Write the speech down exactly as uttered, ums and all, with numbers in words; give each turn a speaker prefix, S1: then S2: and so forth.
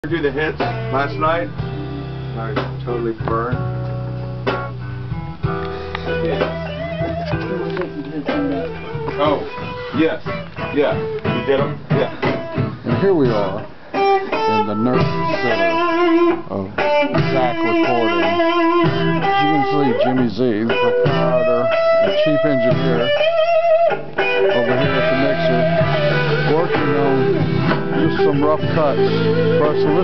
S1: Do the hits last night. I totally burned. Oh, yes, yeah, you did them, yeah.
S2: And here we are in the nurse center of Zach Recording. As you can see, Jimmy Z, the proprietor and chief engineer, over here at the mixer, working on just some rough cuts for us to listen